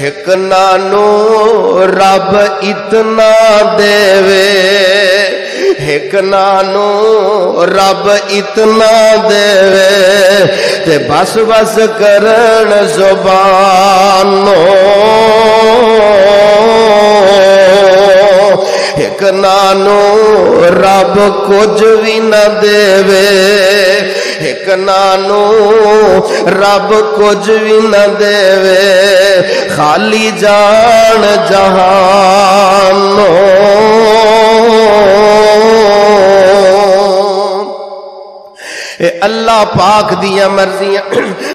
एक नानू रब इतना देवे, एक नानू रब इतना देवे ते बस बस करन जुबानो। एक नानू रब कुछ भी न देवे, एक नानू रब कुछ भी न देवे, खाली जान जहानो। अल्लाह पाक दिया मर्जियां